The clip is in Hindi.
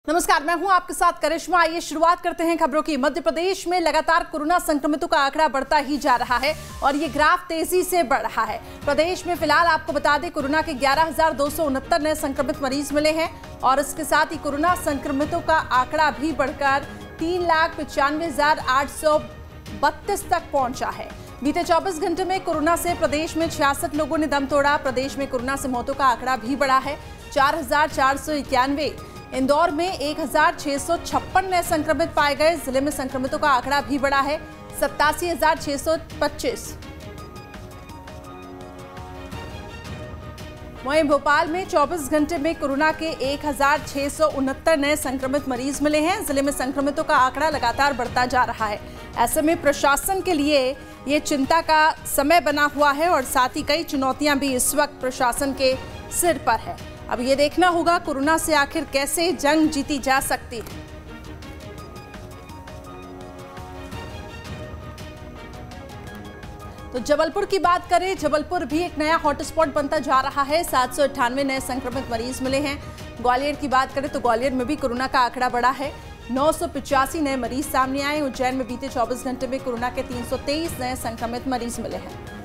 नमस्कार, मैं हूं आपके साथ करिश्मा। आइए शुरुआत करते हैं खबरों की। मध्य प्रदेश में लगातार कोरोना संक्रमितों का आंकड़ा बढ़ता ही जा रहा है और ये ग्राफ तेजी से बढ़ रहा है। प्रदेश में फिलहाल आपको बता दें, कोरोना के 11,269 नए संक्रमित मरीज मिले हैं और इसके साथ ही कोरोना संक्रमितों का आंकड़ा भी बढ़कर 3,95,832 तक पहुंचा है। बीते 24 घंटे में कोरोना से प्रदेश में 66 लोगों ने दम तोड़ा। प्रदेश में कोरोना से मौतों का आंकड़ा भी बढ़ा है 4,491। इंदौर में 1,656 नए संक्रमित पाए गए। जिले में संक्रमितों का आंकड़ा भी बढ़ा है 87,625। वहीं भोपाल में 24 घंटे में कोरोना के 1,669 नए संक्रमित मरीज मिले हैं। जिले में संक्रमितों का आंकड़ा लगातार बढ़ता जा रहा है। ऐसे में प्रशासन के लिए ये चिंता का समय बना हुआ है और साथ ही कई चुनौतियां भी इस वक्त प्रशासन के सिर पर है। अब ये देखना होगा कोरोना से आखिर कैसे जंग जीती जा सकती है। तो जबलपुर की बात करें, जबलपुर भी एक नया हॉटस्पॉट बनता जा रहा है। 798 नए संक्रमित मरीज मिले हैं। ग्वालियर की बात करें तो ग्वालियर में भी कोरोना का आंकड़ा बढ़ा है। 985 नए मरीज सामने आए। उज्जैन में बीते 24 घंटे में कोरोना के 323 नए संक्रमित मरीज मिले हैं।